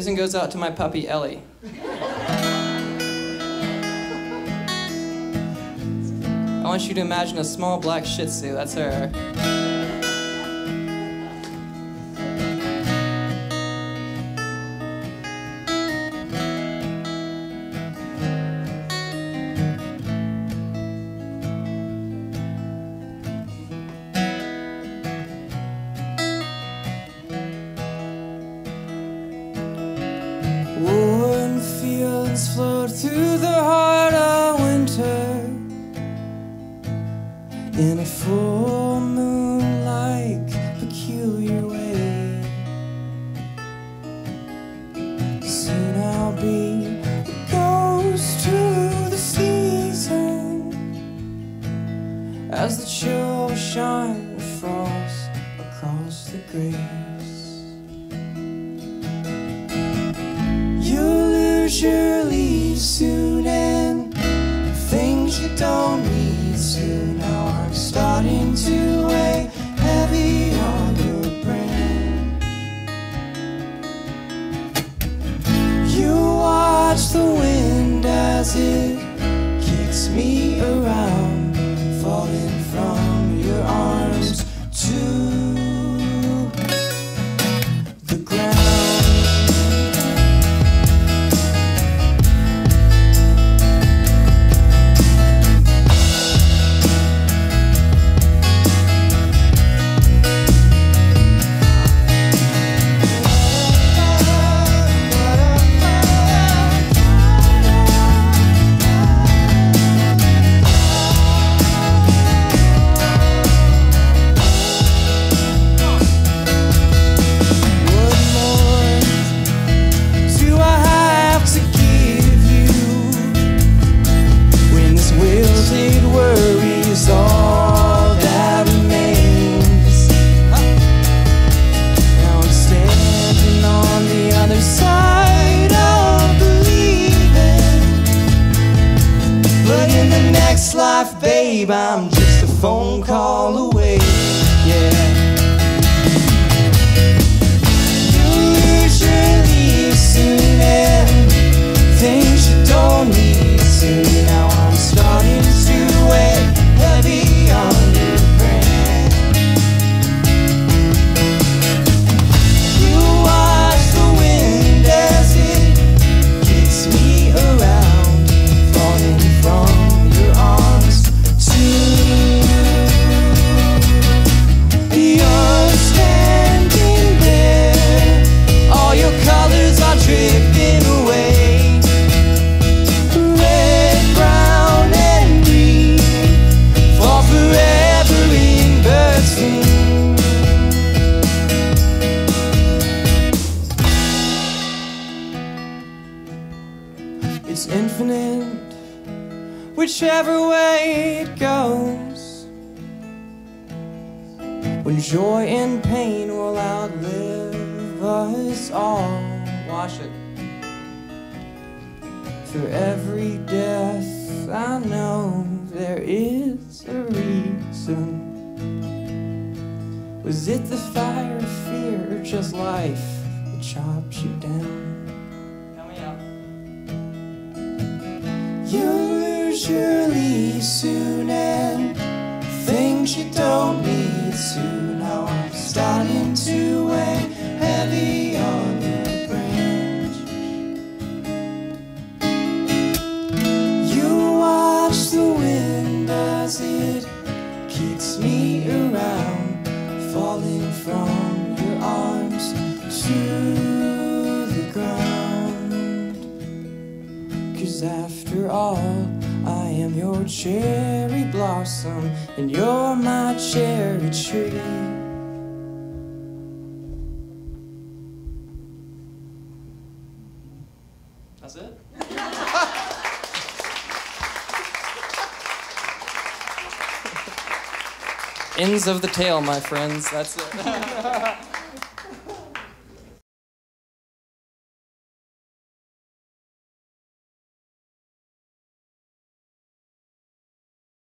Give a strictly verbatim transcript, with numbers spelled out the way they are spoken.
Here's one goes out to my puppy, Ellie. I want you to imagine a small black Shih Tzu. That's her. Warm fields float through the heart of winter in a full moon-like peculiar way. Soon I'll be a ghost to the season as the chill shine frost across the graves. You'll lose your leaves soon and things you don't need soon. Now I'm starting to weigh heavy on your brain. You watch the wind as it kicks me around, falling from your arms to the ground. Life, babe, I'm just a phone call away, yeah. You'll lose your leaves soon and things you don't need soon. Now I'm starting to weigh heavy on your brain. You watch the wind as it kicks me around, falling from drifting away. Red, brown, and green fall forever in between. It's infinite, whichever way it goes. When joy and pain will outlive us all. Wash it. For every death I know there is a reason. Was it the fire of fear or just life that chops you down? Count me out. You lose your leaves soon and things you don't need soon. Now I'm starting to weigh heavy on you. As it kicks me around, falling from your arms to the ground. 'Cause after all, I am your cherry blossom and you're my cherry tree. That's it? Ends of the tale, my friends. That's it.